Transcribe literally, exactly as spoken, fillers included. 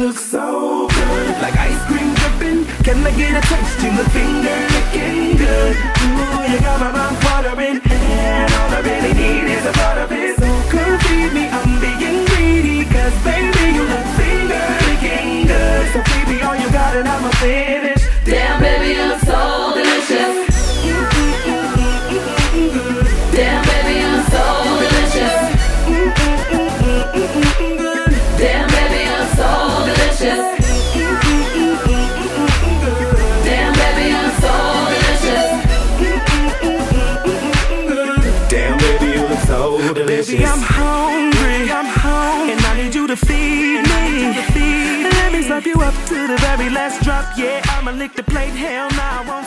look so good, like ice cream dripping. Can I get a taste? You look finger licking good. Ooh, you got my mouth watering, and all I really need is a part of it. So come feed me, I'm being greedy, cause baby you look finger licking good. So feed me all you got and I'ma finish. Damn baby, you look so delicious. Damn baby, you look so delicious. Damn baby, you look so delicious. Damn baby, you look so delicious. Damn baby, you look so delicious. Baby, I'm hungry, I'm hungry, and I need you to feed me. Let me slurp you up to the very last drop. Yeah, I'ma lick the plate. Hell nah, I won't.